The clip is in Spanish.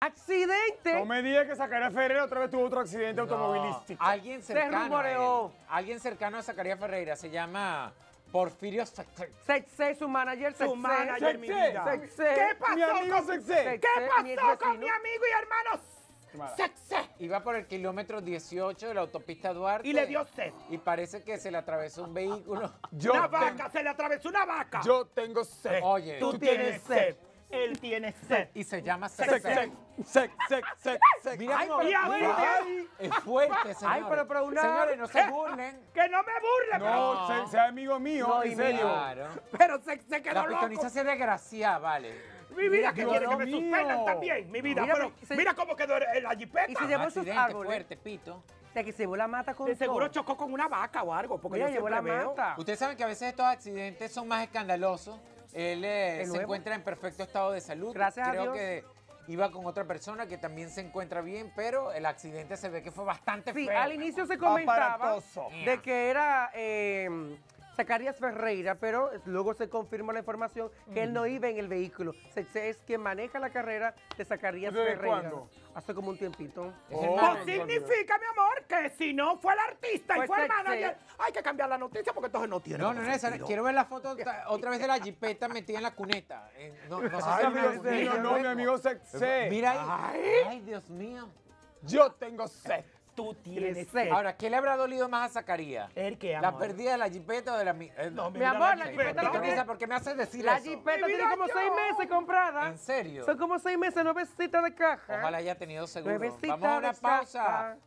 ¡Accidente! No me digas que Zacarías Ferreira otra vez tuvo otro accidente No, automovilístico. Alguien cercano a rumoreó. él. Alguien cercano a Zacarías Ferreira. Se llama Porfirio Sexé. Sexé, su manager, Sexé. Su manager, mi vida. Sexé. ¿Qué pasó Mi amigo con- Sexé. ¿Qué mi pasó con vecino. mi amigo y hermano Sexé? Iba por el kilómetro 18 de la autopista Duarte. Y le dio sed. Y parece que se le atravesó un vehículo. Una vaca, se le atravesó una vaca. Yo tengo sed. Oye, Tú tienes sed. Él tiene sed. y se llama Sec, Sexé. sec, sec. Mira Ay, cómo- pero- Ay, es fuerte, señores. Ay, pero una- Señores, no se burlen. Que no me burle, No, No. sea amigo mío, No, en y serio. Claro. pero se quedó La loco. pitoniza se desgracia, vale. Mi vida, que Dios quiere que me mío. suspendan también, mi vida. Mira, pero se- mira cómo quedó la jipeta. Y se llevó sus Accidente árboles. fuerte, Pito. O sea, que se llevó la mata con De seguro todo. chocó con una vaca o algo, porque Mira, yo llevó la siempre veo. mata. Ustedes saben que a veces estos accidentes son más escandalosos. Él se nuevo? encuentra en perfecto estado de salud. Gracias a Creo Dios. que iba con otra persona que también se encuentra bien, pero el accidente se ve que fue bastante Sí, feo. al inicio se comentaba Aparatoso. de que era Zacarías Ferreira, pero luego se confirmó la información que él no iba en el vehículo. Sexé es quien maneja la carrera de Zacarías ¿Desde Ferreira. cuándo? Hace como un tiempito. Es el Oh. manager. Pues significa, mi amor, que si no fue el artista y Pues fue el Sexé. manager, hay que cambiar la noticia porque entonces no tiene. No, no como es necesario. sentido. Quiero ver la foto otra vez de la jipeta metida en la cuneta. No sé si Ay, era mi una vecino, cuneta, no, mi amigo Sexé. Mira ahí. Ay, Dios mío. Yo tengo sed. Tú tienes Sed. sed. Ahora, ¿qué le habrá dolido más a Zacarías? ¿El qué, ¿La amor? pérdida de la jipeta o de la... No, Mi amor, la Ay, jipeta Pitoniza, tiene- ¿por qué me haces decir La eso? jipeta Mi tiene vida, como yo. 6 meses comprada. ¿En serio? Son como 6 meses, nuevecita de caja. Ojalá haya tenido seguro. Nuevecita Vamos a una de pausa. caja.